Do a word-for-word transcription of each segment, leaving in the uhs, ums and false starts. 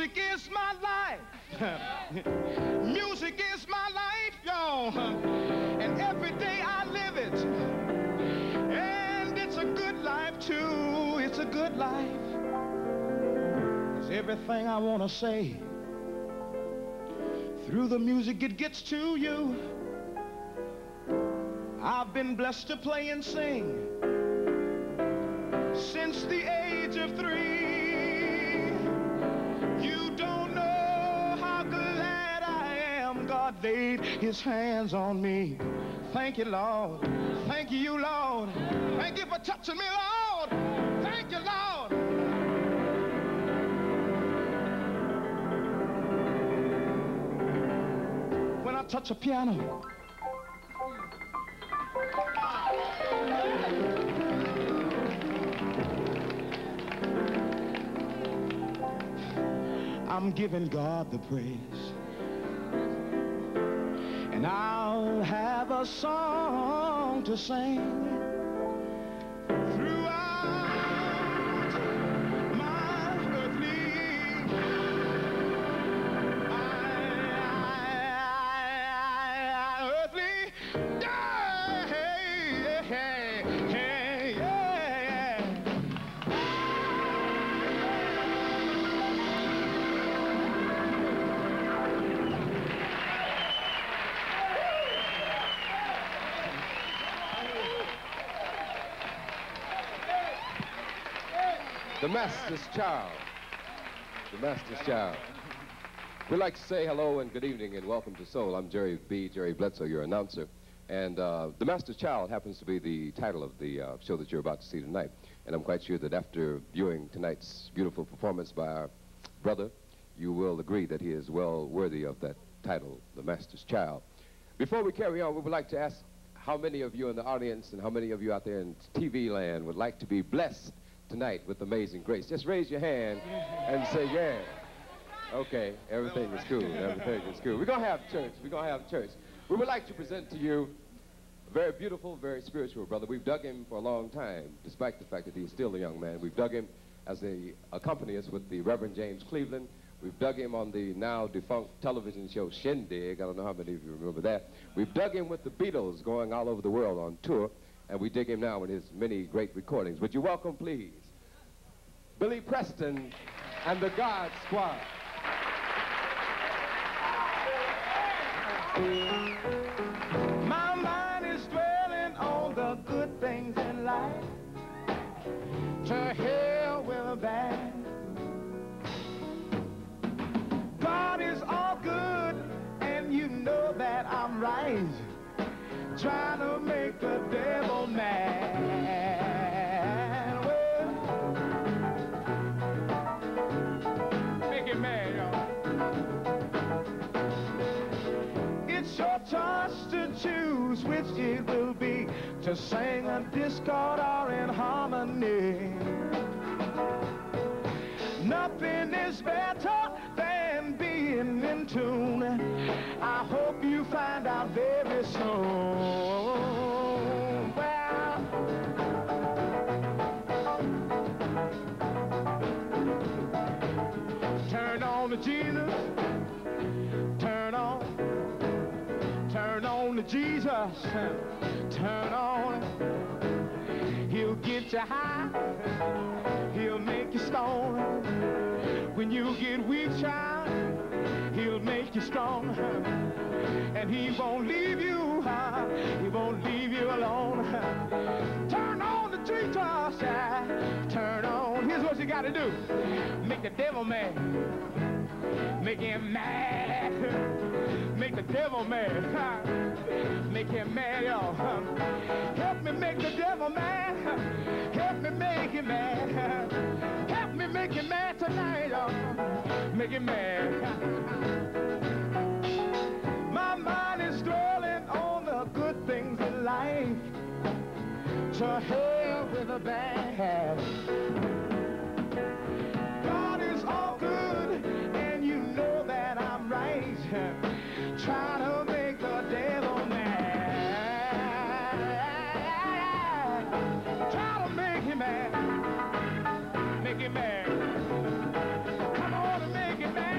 Music is my life. Music is my life, y'all. And every day I live it. And it's a good life, too. It's a good life. It's everything I want to say. Through the music, it gets to you. I've been blessed to play and sing since the age of three. You don't know how glad I am God laid his hands on me. Thank you, Lord. Thank you, Lord. Thank you for touching me, Lord. Thank you, Lord. When I touch a piano, I'm giving God the praise. And I'll have a song to sing throughout my earthly, I, I, I, earthly day. Hey, hey, hey, yeah. The Master's Child. The Master's Child. We'd like to say hello and good evening and welcome to Soul. I'm Jerry B. Jerry Bledsoe, your announcer. And uh, The Master's Child happens to be the title of the uh, show that you're about to see tonight. And I'm quite sure that after viewing tonight's beautiful performance by our brother, you will agree that he is well worthy of that title, The Master's Child. Before we carry on, we would like to ask how many of you in the audience and how many of you out there in T V land would like to be blessed tonight with Amazing Grace. Just raise your hand and say, yeah. Okay, everything is cool. Everything is cool. We're going to have church. We're going to have church. We would like to present to you a very beautiful, very spiritual brother. We've dug him for a long time, despite the fact that he's still a young man. We've dug him as a accompanist with the Reverend James Cleveland. We've dug him on the now defunct television show Shindig. I don't know how many of you remember that. We've dug him with the Beatles going all over the world on tour. And we dig him now in his many great recordings. Would you welcome, please, Billy Preston and the God Squad. My mind is dwelling on the good things in life. To hell with a bad. God is all good, and you know that I'm right. Trying to make the devil mad. Well, make him mad, y'all. It's your choice to choose which it will be, to sing a discord or in harmony. Nothing is better than being in tune. I hope you find out very soon. Well, turn on to Jesus. Turn on. Turn on to Jesus. Turn on. He'll get you high. He'll make you stone. When you get weak, child, he'll make you strong. And he won't leave you, uh, he won't leave you alone. Turn on the Jesus, uh, turn on. Here's what you got to do. Make the devil mad. Make him mad. Make the devil mad. Make him mad, y'all. Help me make the devil mad. Help me make him mad. Help me make him mad tonight, y'all. Make him mad. My mind is dwelling on the good things in life. To hell with a bad. God is all good, and you know that I'm right. Try to make the devil mad. Try to make him mad. Make him mad. Come on and make him mad.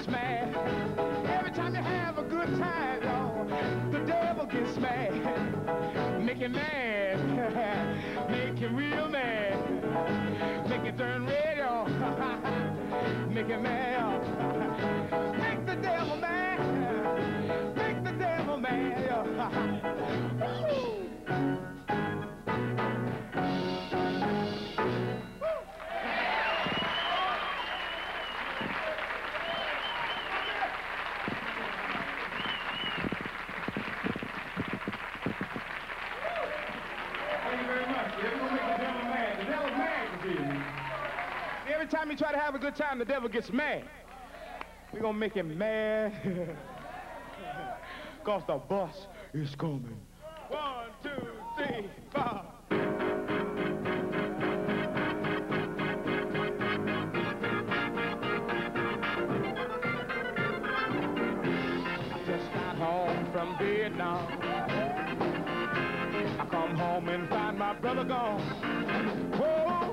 gets mad. Every time you have a good time, y'all, the devil gets mad. Make him mad, make him real mad. Make it turn red, y'all. Make him mad. Make the devil mad. Make the devil mad, y'all. Every time you try to have a good time, the devil gets mad. We're gonna make him mad. Cause the bus is coming. One, two, three, four. I just got home from Vietnam. I come home and find my brother gone. Whoa.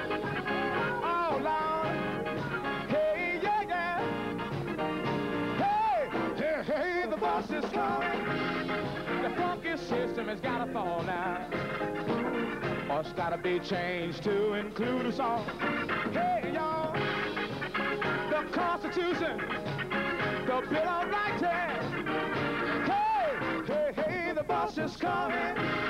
The bus is coming. The funky system has got to fall now, or it's got to be changed to include us all. Hey, y'all, the Constitution, the Bill of Rights. Hey, hey, hey, the bus is coming.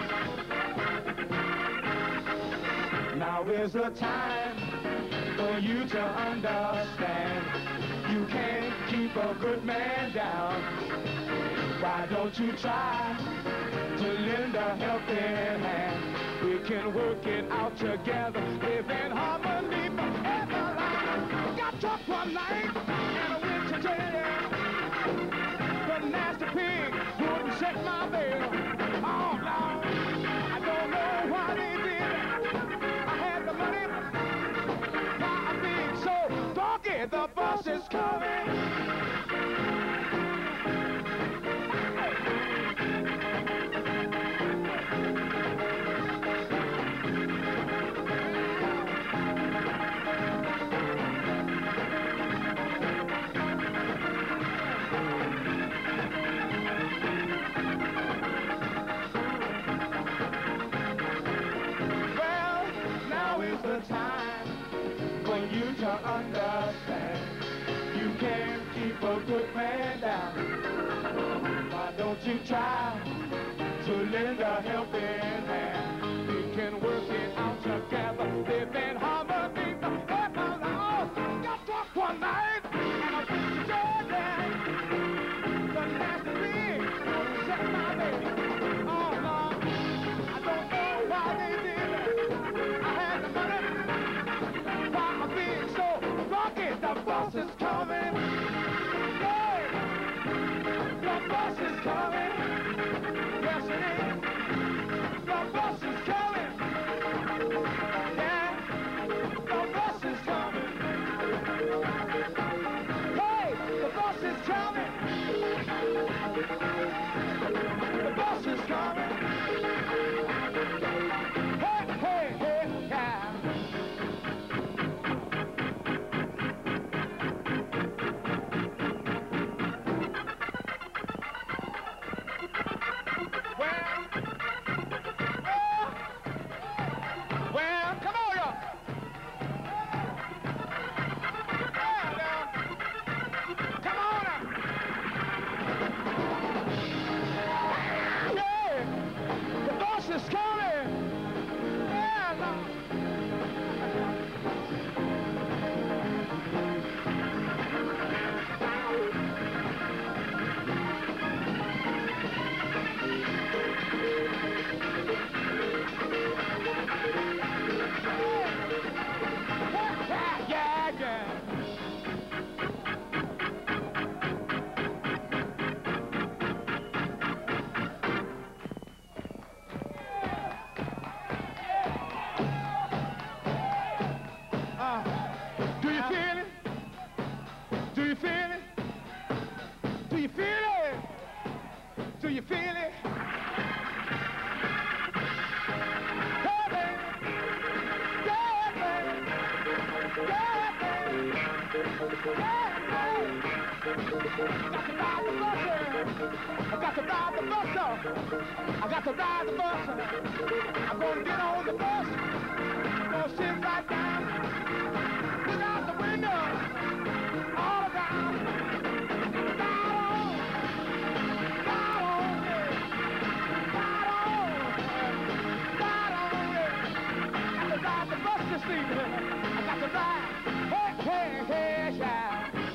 Now is the time for you to understand. You can't keep a good man down. Why don't you try to lend a helping hand? We can work it out together, live in harmony forever. Like got drunk one night and I went to jail. The nasty pig wouldn't set my bail. Oh, Lord, I don't know why they did it. I had the money, why I'm being so funky. The bus is coming. Time for you to understand. You can't keep a good man down. Why don't you try to lend a helping hand? We can work it out together, live in harmony forever. Long. Got drunk one night and I went to Georgia. The nasty pig set my baby. Oh Lord, I don't know why they did it. I had the money. The bus is coming. Hey, the bus is coming. Yes, it is. The bus is coming. Yeah, the bus is coming. Hey, the bus is coming. The bus is coming. Hey, hey, hey, yeah. Do you feel it? Hey, baby. Yeah, baby. Yeah, baby. Yeah, baby. I got to ride the bus, y'all. I got to ride the bus. I'm gonna get on the bus. I'm gonna sit right down. Look out the window. All around. Ride on. Ride on, yeah. Ride on. Ride on, yeah. I got to ride the bus this evening. I got to ride. Hey, hey, hey, yeah.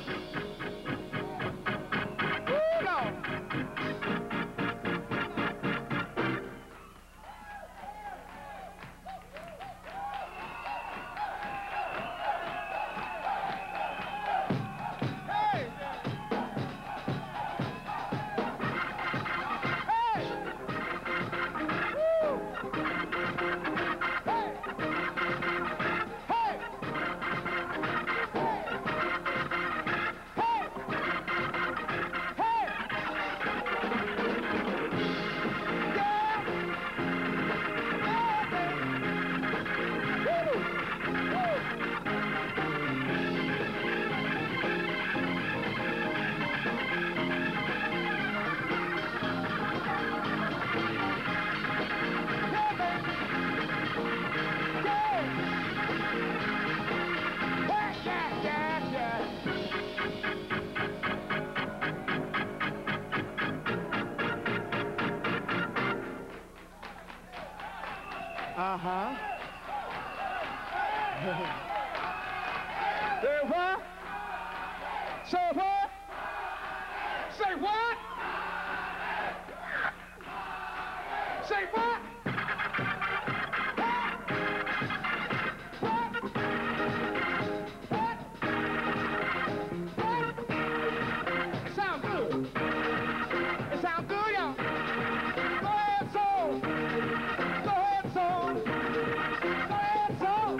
Uh-huh. Say what? Say what? Say what? Say what? What? What? What? It sounds good. It sounds good, y'all. Go ahead, soul. Go ahead, soul. Go ahead, soul.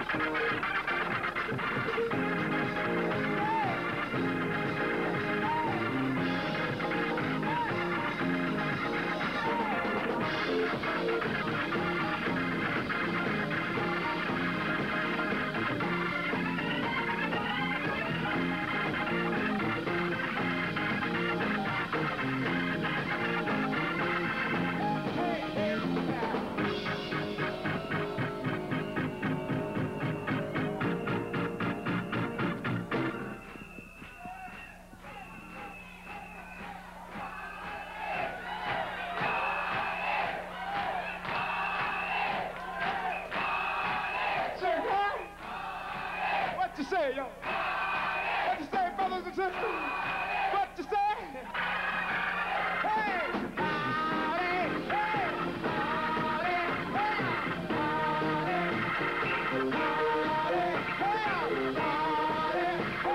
What you say, yo? What you say, brothers and sisters? What you say? Hey! Howdy! Hey! Howdy! Hey! Howdy! Howdy! Hey! Howdy!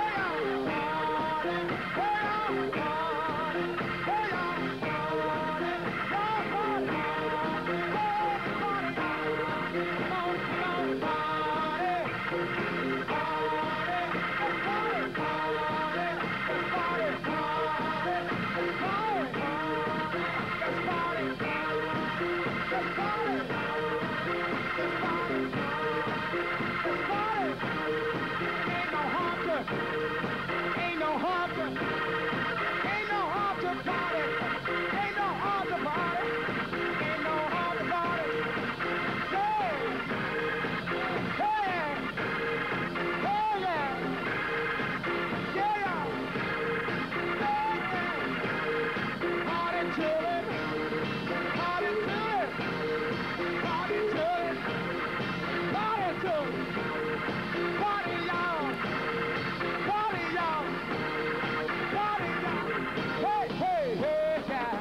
Ain't no harm to, ain't no harm to party. Ain't no harm to party. Ain't no harm to party. Hey, hey, hey, yeah, yeah, yeah. Party to it, party to it, party to it, party to it, party y'all. Party, y'all! Party, y'all! Hey, hey, hey, yeah!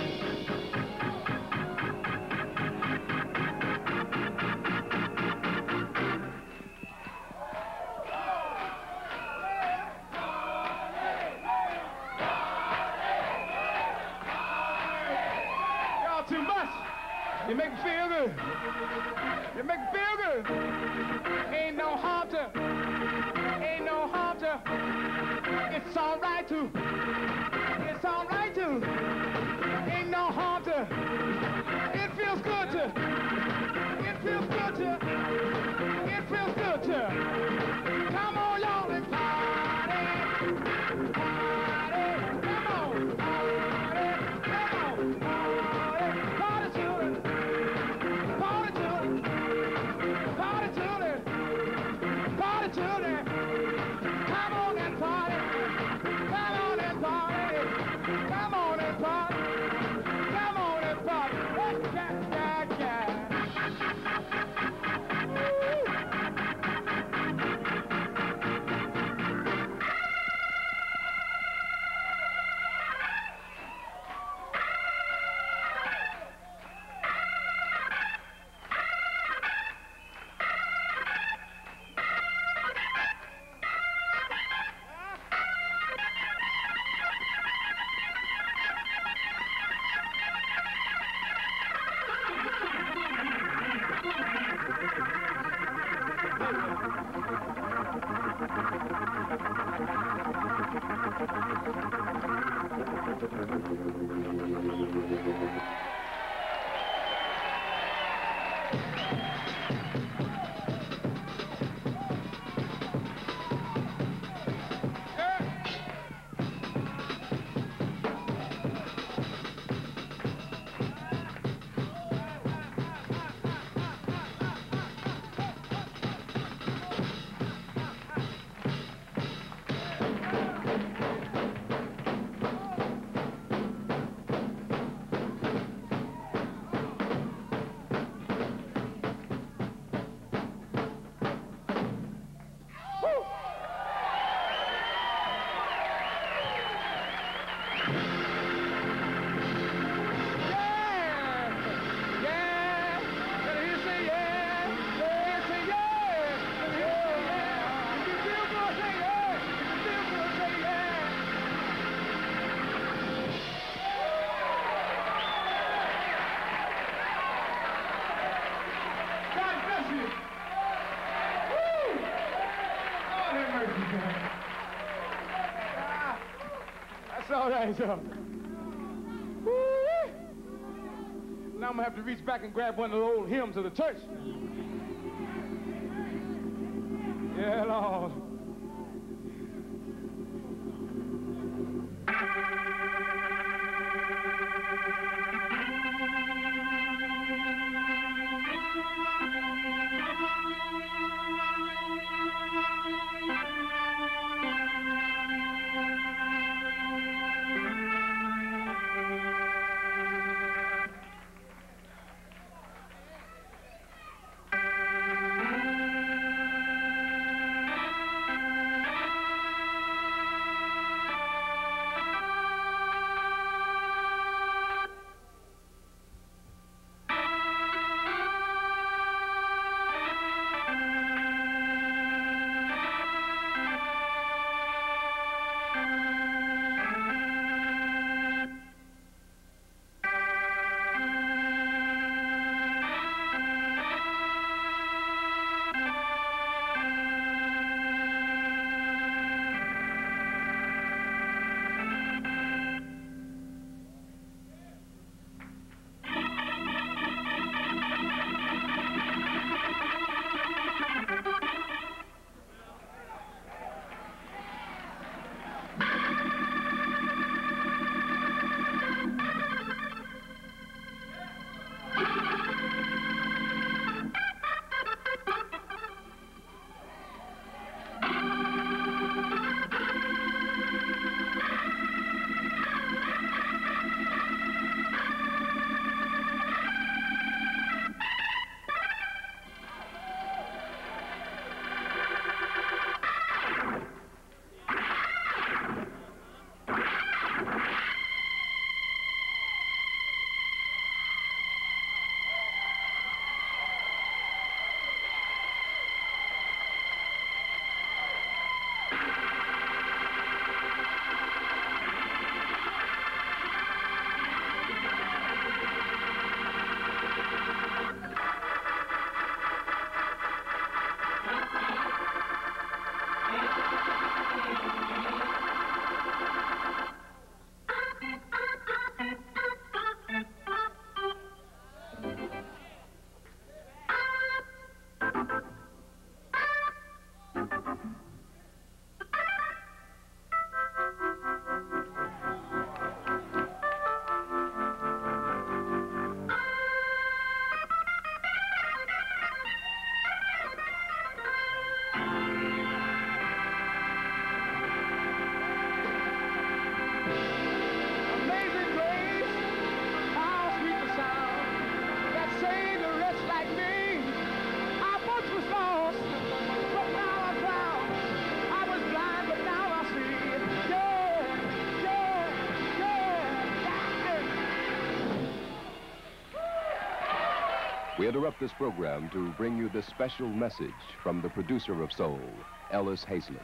Y'all too much! You make me feel good! You make me feel good! Ain't no harm to, ain't no harm to. It's all right to, it's all right to. Ain't no harm to. It feels good to, it feels good to, it feels good to. Come on, y'all, and party. right, so. Woo-wee. Now I'm gonna have to reach back and grab one of the old hymns of the church. Yeah, Lord. We interrupt this program to bring you this special message from the producer of soul, Ellis Hazlett.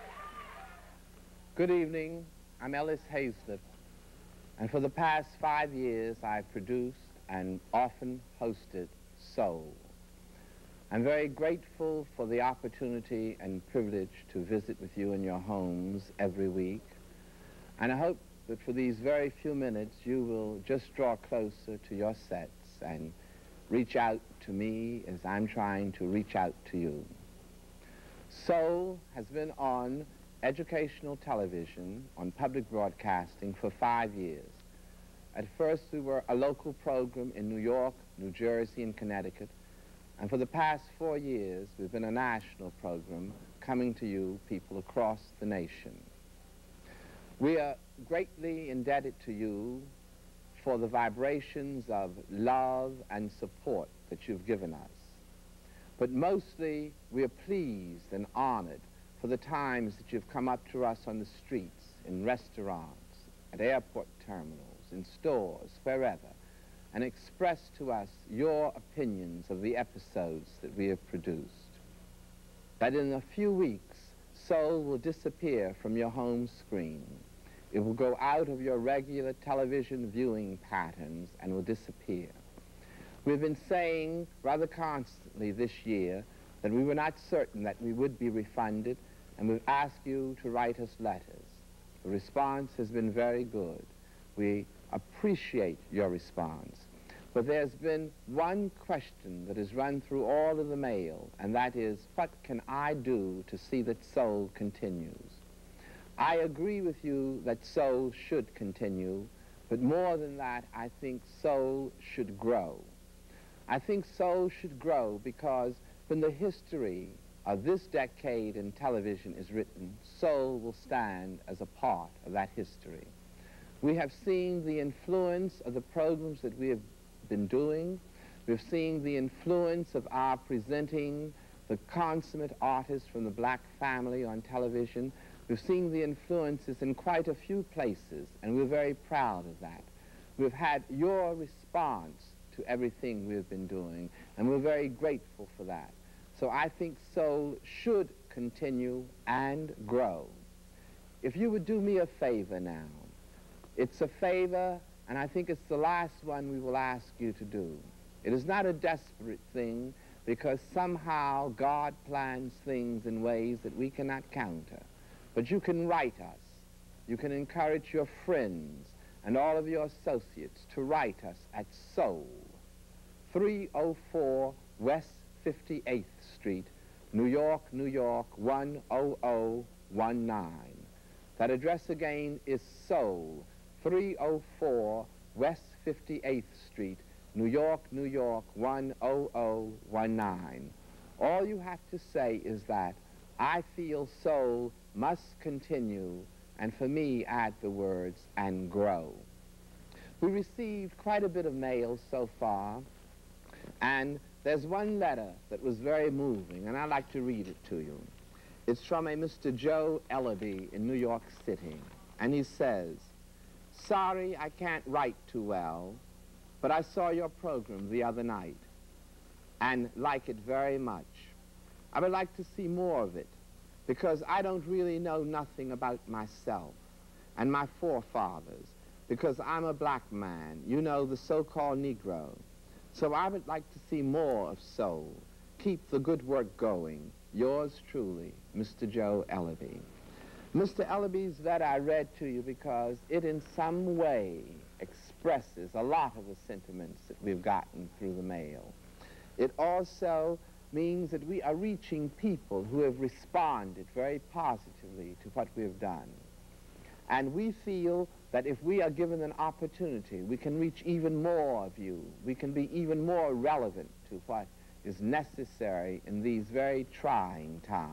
Good evening. I'm Ellis Hazlett, and for the past five years I've produced and often hosted Soul. I'm very grateful for the opportunity and privilege to visit with you in your homes every week, and I hope that for these very few minutes you will just draw closer to your sets and reach out to me as I'm trying to reach out to you. Soul has been on educational television, on public broadcasting for five years. At first we were a local program in New York, New Jersey, and Connecticut, and for the past four years we've been a national program coming to you people across the nation. We are greatly indebted to you for the vibrations of love and support that you've given us. But mostly, we are pleased and honored for the times that you've come up to us on the streets, in restaurants, at airport terminals, in stores, wherever, and expressed to us your opinions of the episodes that we have produced. But in a few weeks, Soul will disappear from your home screen. It will go out of your regular television viewing patterns and will disappear. We've been saying rather constantly this year that we were not certain that we would be refunded, and we've asked you to write us letters. The response has been very good. We appreciate your response. But there's been one question that has run through all of the mail, and that is, what can I do to see that soul continues? I agree with you that soul should continue, but more than that, I think soul should grow. I think soul should grow because when the history of this decade in television is written, soul will stand as a part of that history. We have seen the influence of the programs that we have been doing. We've seen the influence of our presenting the consummate artists from the black family on television. We've seen the influences in quite a few places, and we're very proud of that. We've had your response to everything we've been doing, and we're very grateful for that. So I think soul should continue and grow. If you would do me a favor now, it's a favor, and I think it's the last one we will ask you to do. It is not a desperate thing, because somehow God plans things in ways that we cannot counter. But you can write us. You can encourage your friends and all of your associates to write us at Soul, three oh four West fifty-eighth Street, New York, New York, one oh oh one nine. That address again is Soul, three oh four West fifty-eighth Street, New York, New York, one oh oh one nine. All you have to say is that I feel soul must continue, and for me add the words, and grow. We received quite a bit of mail so far, and there's one letter that was very moving, and I'd like to read it to you. It's from a Mister Joe Ellaby in New York City, and he says, "Sorry I can't write too well, but I saw your program the other night and like it very much. I would like to see more of it, because I don't really know nothing about myself and my forefathers, because I'm a black man, you know, the so-called Negro. So I would like to see more of soul. Keep the good work going. Yours truly, Mister Joe Ellaby." Mister Ellaby's letter I read to you because it in some way expresses a lot of the sentiments that we've gotten through the mail. It also means that we are reaching people who have responded very positively to what we've done. And we feel that if we are given an opportunity, we can reach even more of you. We can be even more relevant to what is necessary in these very trying times.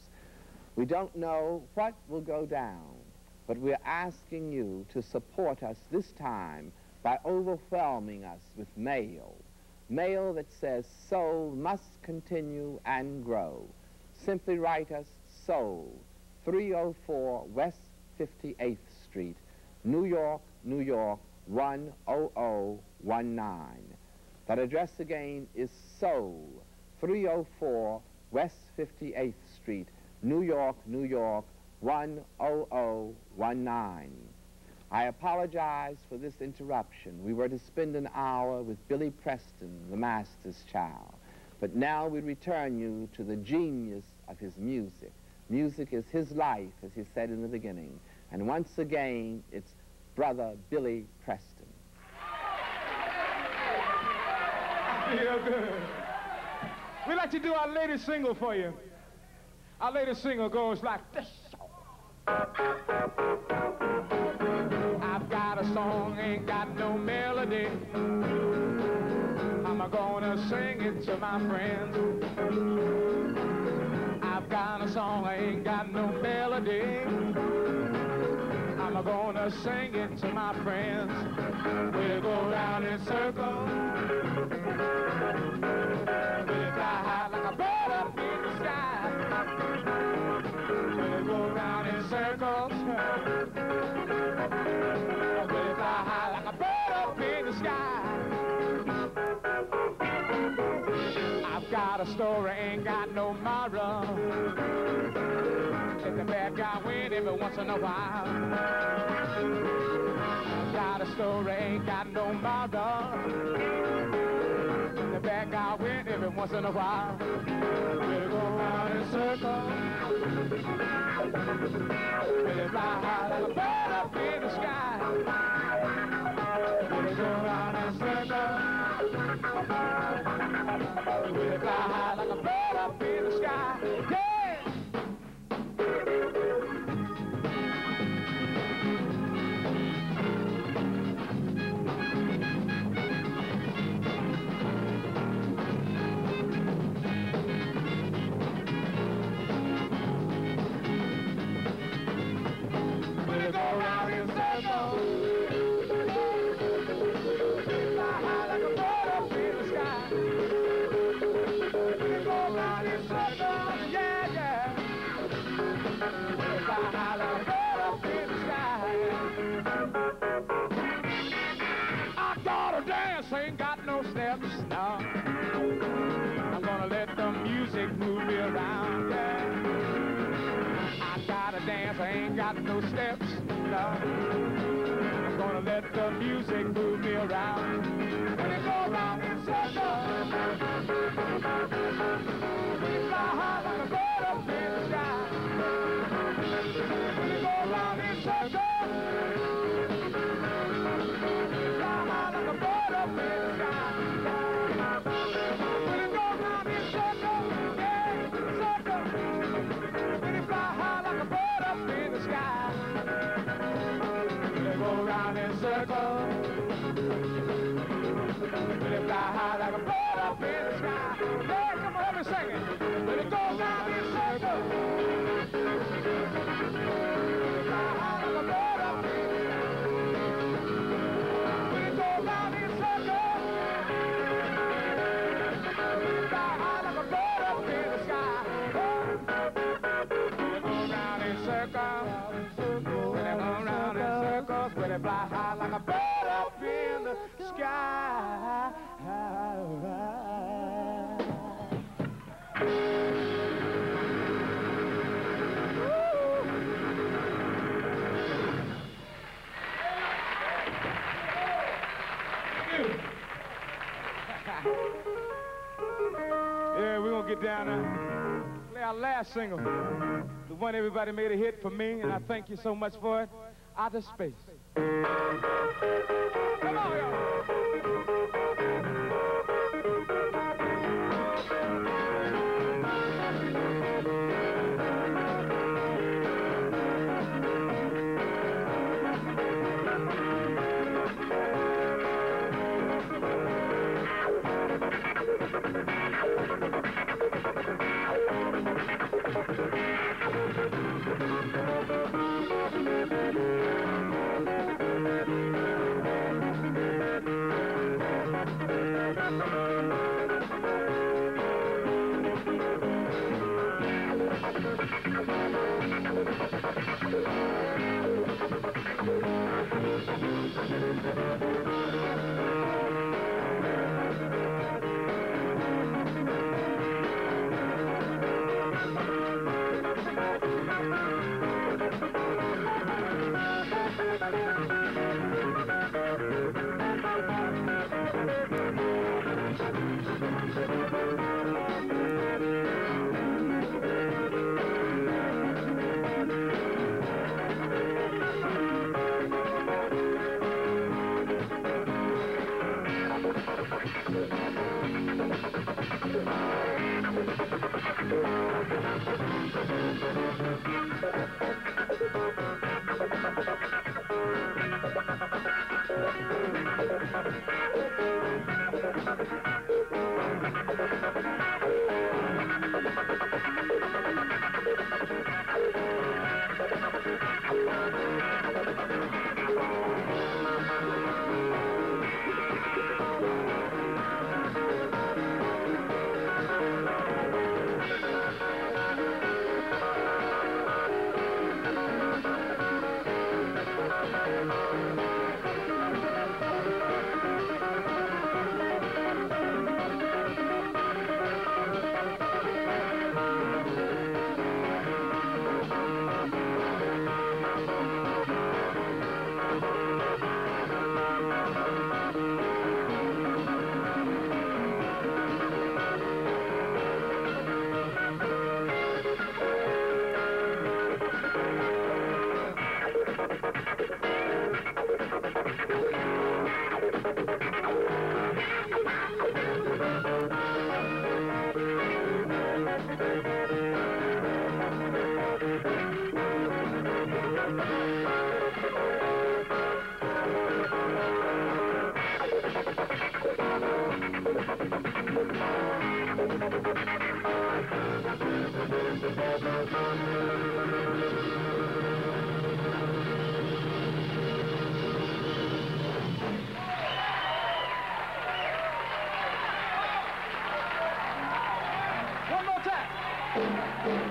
We don't know what will go down, but we're asking you to support us this time by overwhelming us with mail. Mail that says soul must continue and grow. Simply write us Soul, three oh four West fifty-eighth Street, New York, New York, one oh oh one nine. That address again is Soul, three oh four West fifty-eighth Street, New York, New York, one oh oh one nine. I apologize for this interruption. We were to spend an hour with Billy Preston, the master's child. But now we return you to the genius of his music. Music is his life, as he said in the beginning. And once again, it's Brother Billy Preston. I feel good. We'd like to do our latest single for you. Our latest single goes like this. I've got a song, ain't got no melody. I'm gonna sing it to my friends. I've got a song, I ain't got no melody. I'm gonna sing it to my friends. We'll go round in circles. We'll fly high like a bird up in the sky. We'll go round in circles. We'll fly high like a bird up in the sky. I've got a story, ain't got no moral. Let the bad guy win every once in a while. I've got a story, ain't got no moral. Let the bad guy win every every once in a while. We'll go around in circles. We'll fly high like a bird up in the sky. We'll go around in circles. We'll fly high like a bird up in the sky. Yeah. Ain't got no steps, no. I'm gonna let the music move me around, yeah. I gotta dance, I ain't got no steps, no. I'm gonna let the music move me around. When it go round in circles, we fly high like a bird up in the sky. When it go round in circles, fly high like a bird up in the sky. Yeah, we're gonna get down there, play our last single, the one everybody made a hit for me, and I thank you so much for it. Outer Space. Come on, y'all. One more time.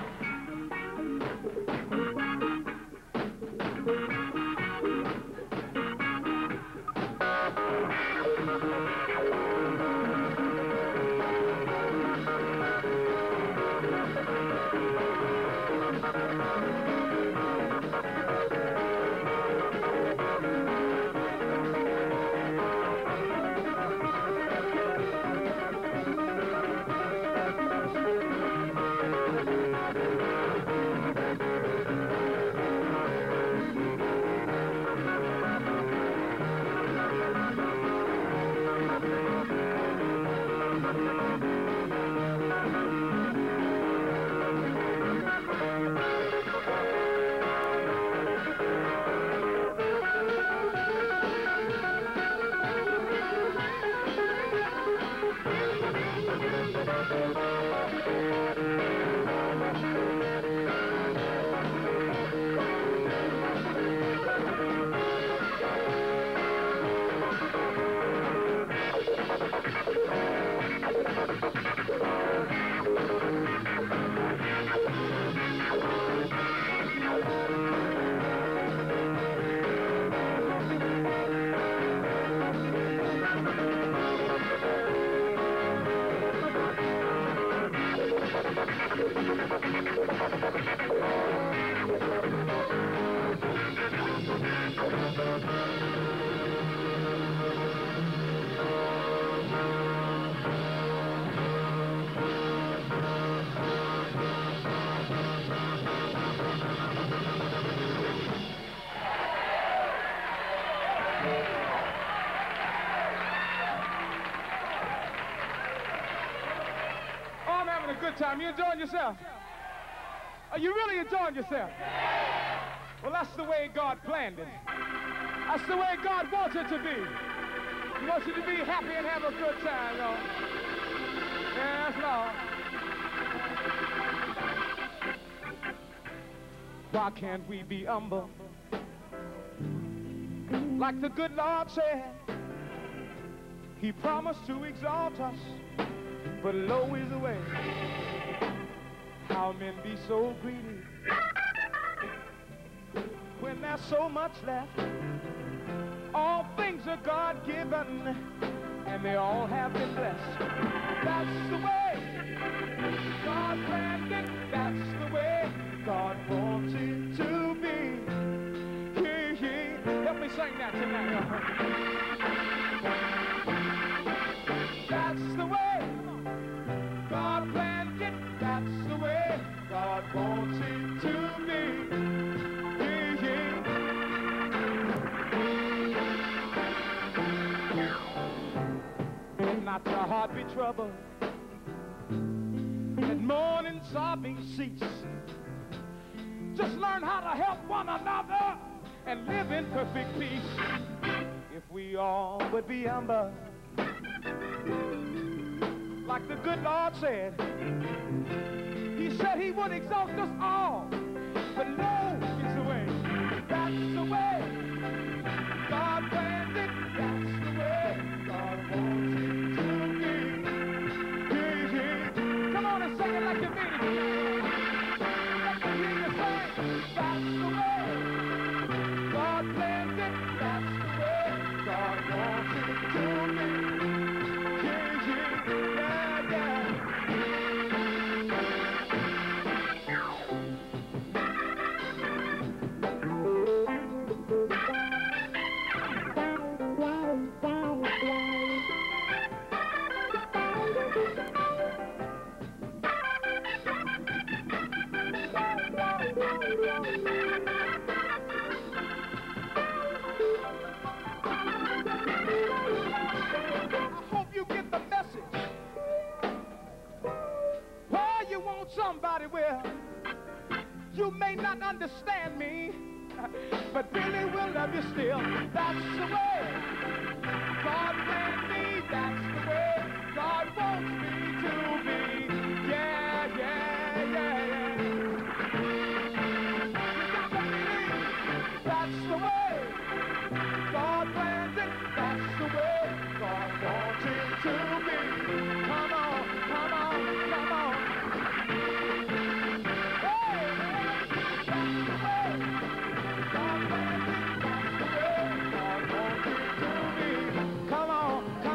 Good time. You enjoying yourself? Are you really enjoying yourself? Well, that's the way God planned it. That's the way God wants it to be. He wants you to be happy and have a good time, y'all. Yes, Lord. Why can't we be humble? Like the good Lord said, He promised to exalt us, but low is the way. How men be so greedy when there's so much left. All things are God-given, and they all have been blessed. That's the way God planned it. That's the way God wants it to be. Yeah, yeah. Help me sing that tonight, y'all. That's the way God planned it. That's the way God wants it to be. Yeah, yeah. Let not your heart be troubled, and mourning, sobbing cease. Just learn how to help one another and live in perfect peace. If we all would be humble, like the good Lord said, He said He would exalt us all, but low is the way. That's the way God planned it. That's the way God wants it to be. Yeah, yeah. Come on and sing it like you mean it. Let me hear you say, that's the way God planned it. That's the way God wants it to be. Yeah, yeah. Somebody will. You may not understand me, but Billy will love you still. That's the way God made me. That's the way God wants me to be. Yeah, yeah, yeah, yeah.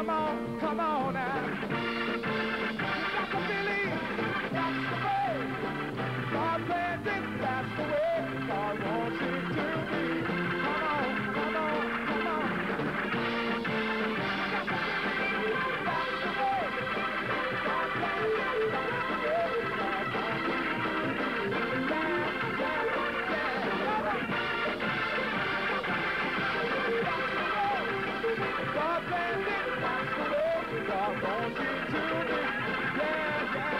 come on, come on now. You got to believe that's the way. God planned it, that's the way. God wants it to be. Come on, come on, come on. That's the way. God planned it, that's the way. God wants it to be. Yeah, yeah, yeah. God planned it, that's the way. God wants it to be. Yeah, yeah.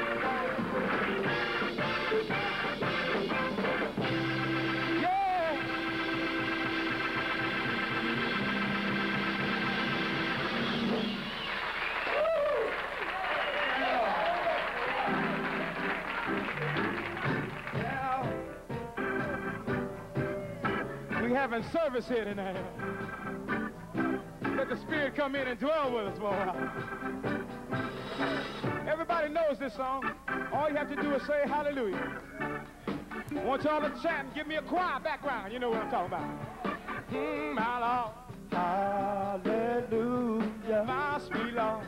We having service here tonight. Let the Spirit come in and dwell with us for a while. Everybody knows this song. All you have to do is say hallelujah. I want y'all to chant and give me a choir background. You know what I'm talking about. Mm, my Lord. Hallelujah. My sweet Lord.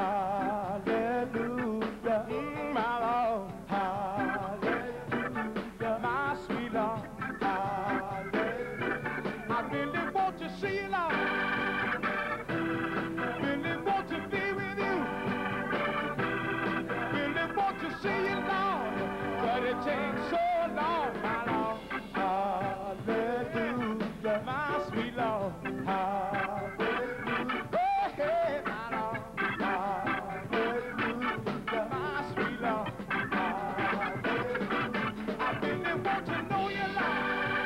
Hallelujah. Mm, my Lord. Hallelujah. My sweet Lord. Hallelujah. I really want to see you, Lord. Really want to be with you. Really want to see you, Lord. But it takes so long, my Lord. Hallelujah. My sweet Lord. Hallelujah. Hey, hey, my Lord. Hallelujah. My sweet Lord. Hallelujah. I really want to know you, Lord.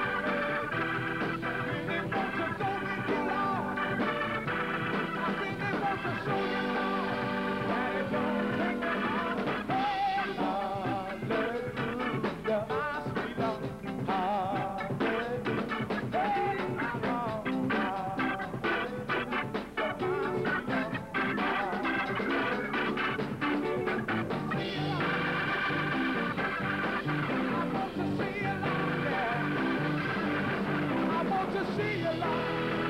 Really want to go with you, Lord. I really want to show you, Lord, that it don't take me long. Hey, hallelujah, my sweet Lord. Hallelujah. Hey, my Lord. Hallelujah, my sweet Lord. See you, Lord. I want to see you, Lord.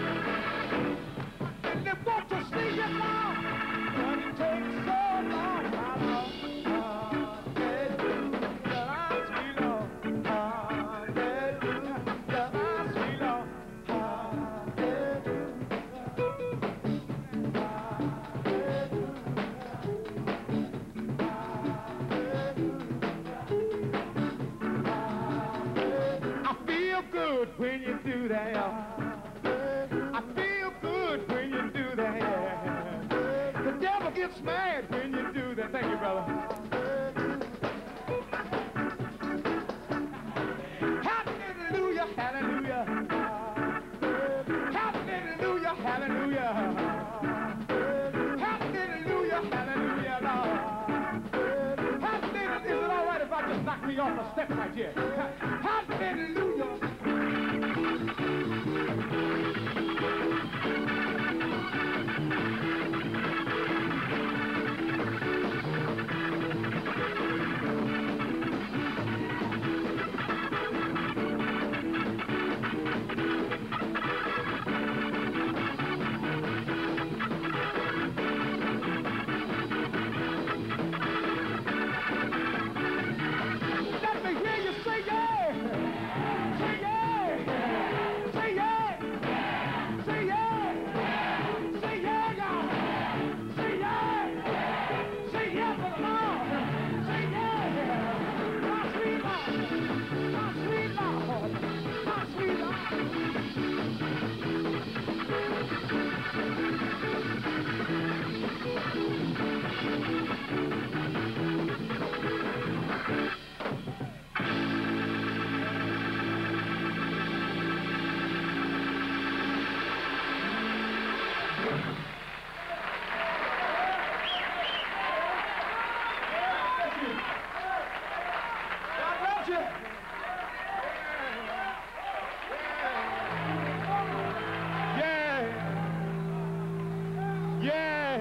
And they want to see you, Lord. But it takes so long, my Lord. Hallelujah, my sweet Lord. Hallelujah, my sweet Lord. I feel good when you do that. I feel good when you do that. The devil gets mad when you do that. Thank you, brother. Hallelujah, hallelujah. Hallelujah, hallelujah. Hallelujah, hallelujah, Lord. Hallelujah. Is it all right if I just knock me off a step right here? Hallelujah. Let me hear you say yeah. Say yeah. Say yeah. Say yeah. Say yeah, y'all. Say yeah. Say yeah for the Lord. Say yeah. My sweet Lord. My sweet Lord. My sweet Lord. God bless you. Yeah. Yeah.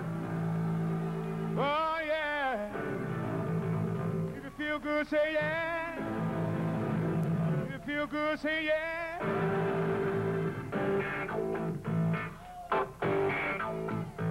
Oh, yeah. If you feel good, say yeah. If you feel good, say yeah.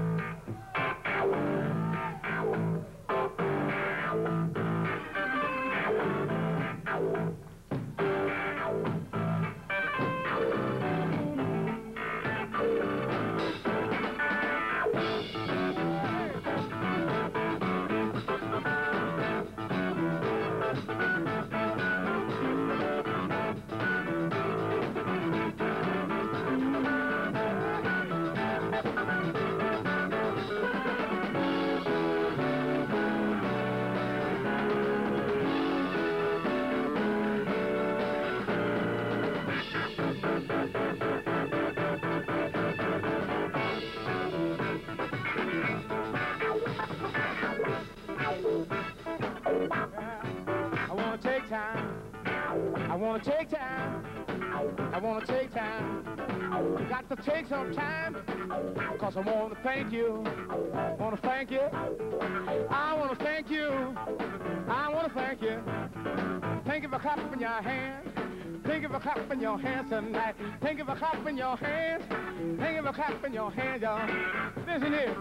wanna take time. I wanna take time. Got to take some time, cause I wanna thank you. Wanna thank you. I wanna thank you. I wanna thank you. Thank you for clapping your hands. Thank you for clapping your hands tonight. Thank you for clapping your hands. Thank you for clapping your hands, y'all. Listen here.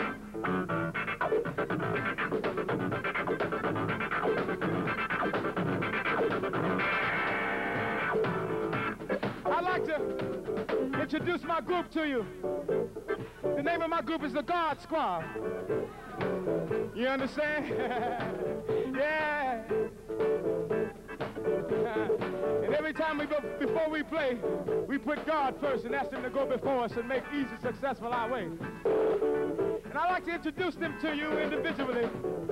I'd like to introduce my group to you. The name of my group is the God Squad. You understand? Yeah. And every time we go, before we play, we put God first and ask him to go before us and make easy, successful our way. And I'd like to introduce them to you individually.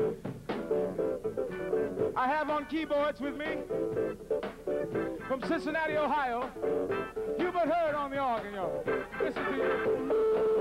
I have on keyboards with me, from Cincinnati, Ohio, Hubert on the organ, y'all. Listen to you.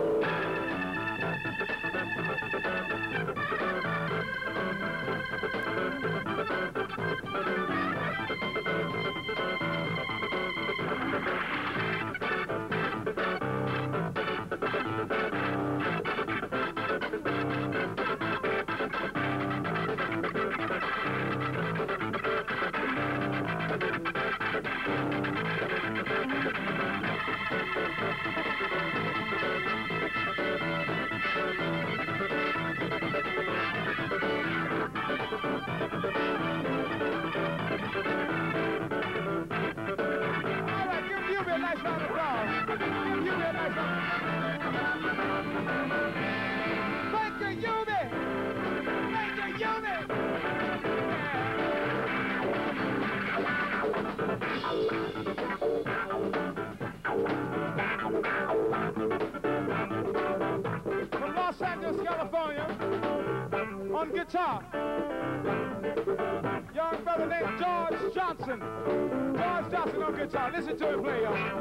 On guitar, young brother named George Johnson. George Johnson on guitar. Listen to him play,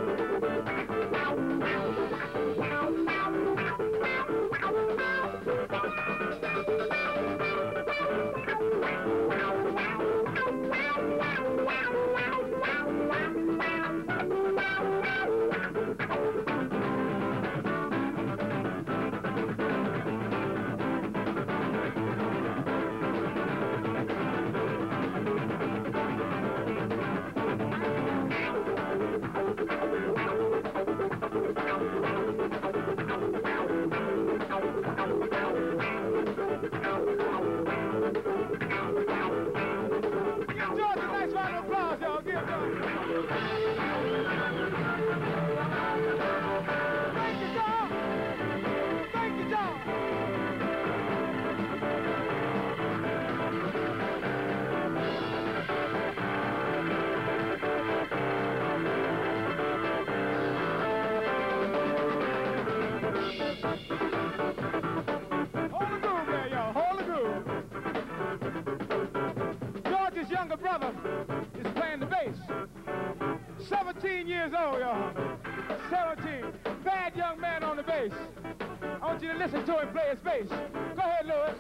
brother is playing the bass. seventeen years old, y'all. seventeen. Bad young man on the bass. I want you to listen to him play his bass. Go ahead, Louis.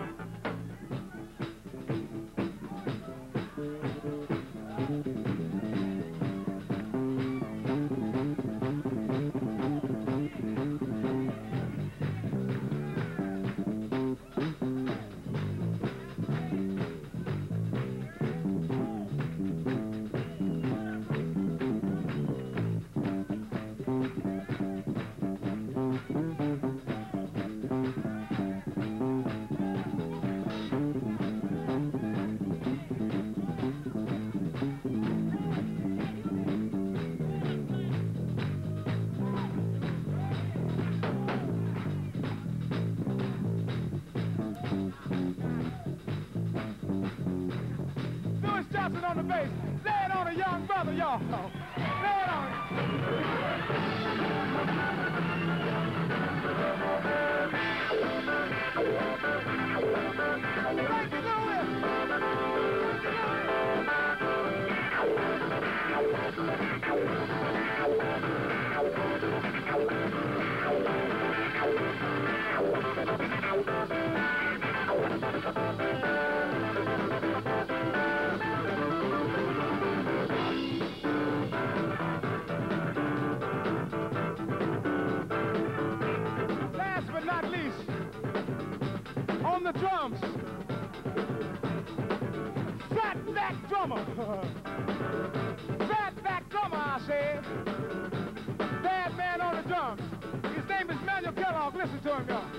On the bass. Lay it on a young brother, y'all. Lay it on Thank you, Louis. Thank you. on the drums. Fat back drummer. Fat back drummer, I said. Bad man on the drums. His name is Manuel Kellough. Listen to him, y'all.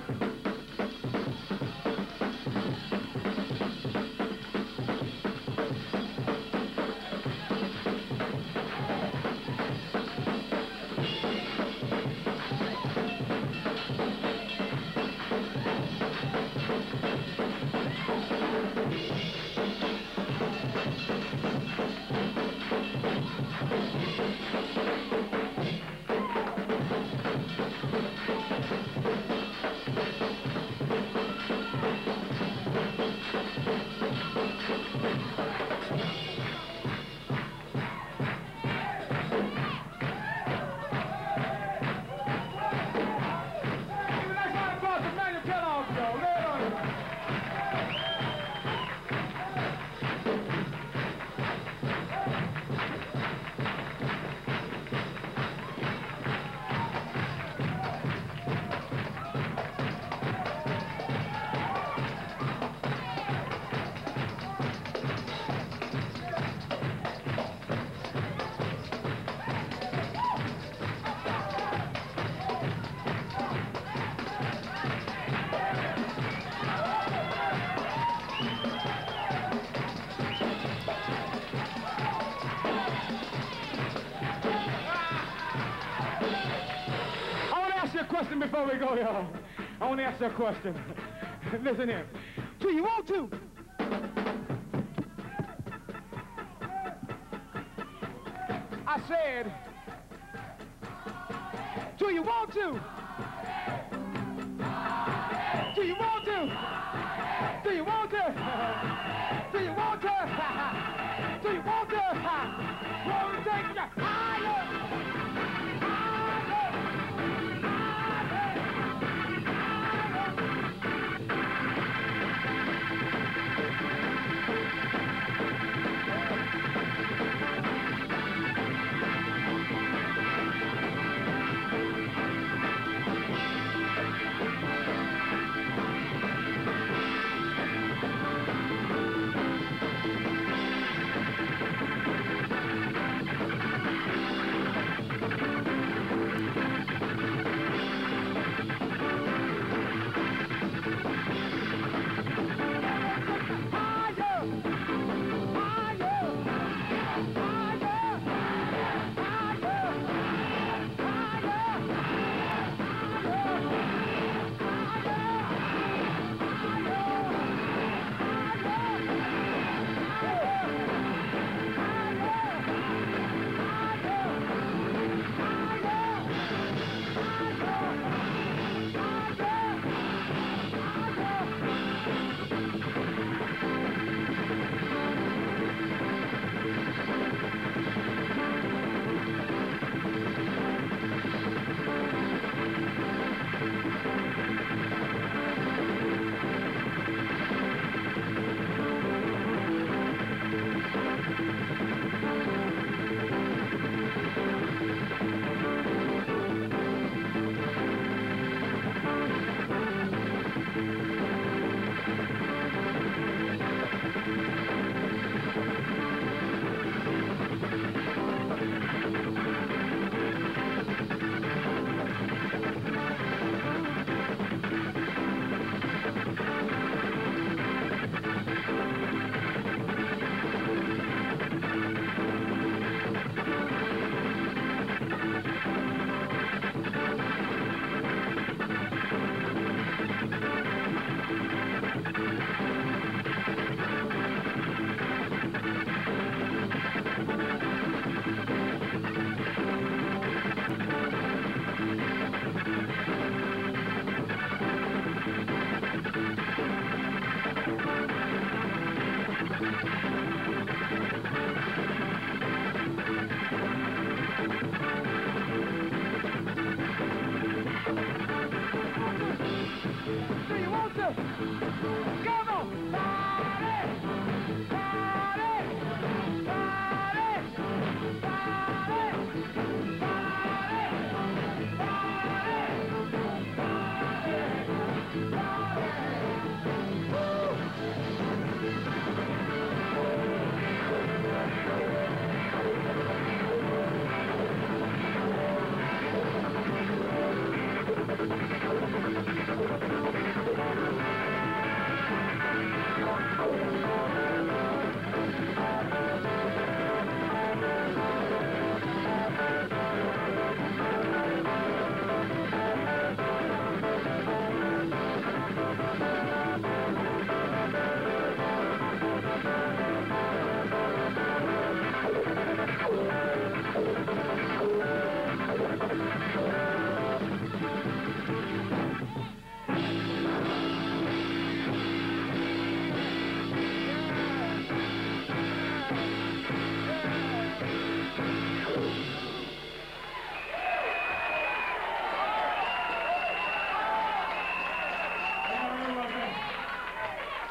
Question before we go, y'all. I want to ask you a question. Listen here. Do you want to? I said, do you want to? Do you want to? Do you want to? Do you want to? Do you want to? Want to take you higher?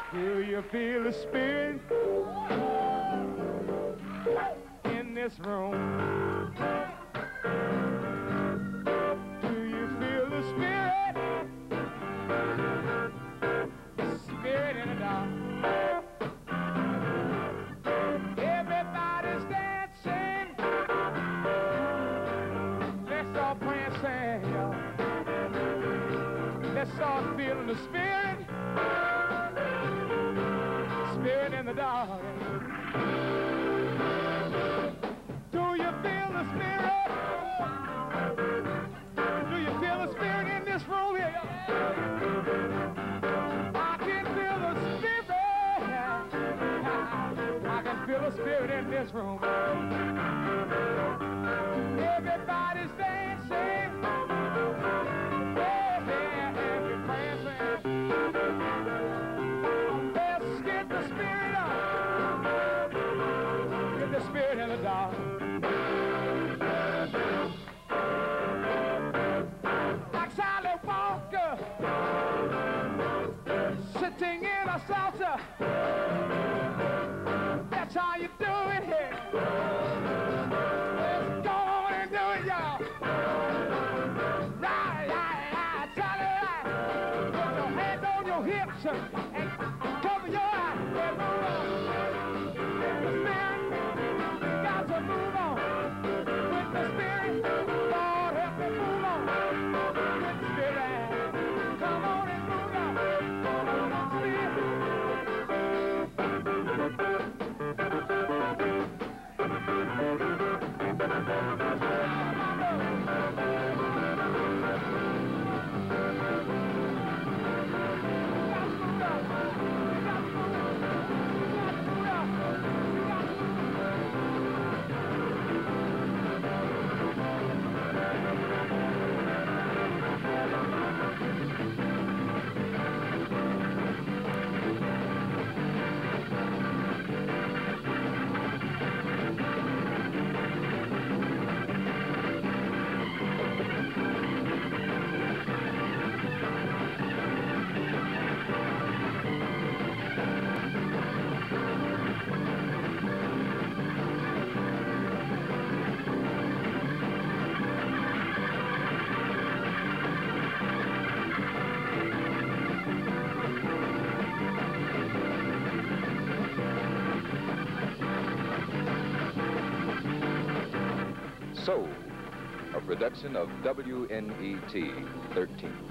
Do you feel the spirit in this room? Do you feel the spirit? The spirit in the dark. Everybody's dancing. Let's all prancing, y'all. Let's start feeling the spirit. Spirit in the dark. Do you feel the spirit? Do you feel the spirit in this room here? I can feel the spirit. I can feel the spirit in this room. Everybody's dancing. Yeah, yeah, every prancing. Let's get the spirit up. Get the spirit in the dark. Like Sally Walker, sitting in a salsa. That's how you do it here. Let's go on and do it, y'all. Right, right, right, Sally, right. Put your hands on your hips and cover your eyes. Yeah, move on. With the spirit, got to move on. With the spirit, Lord help me move on. With the spirit, come on and move on. Come on, spirit. Soul, a production of W N E T thirteen.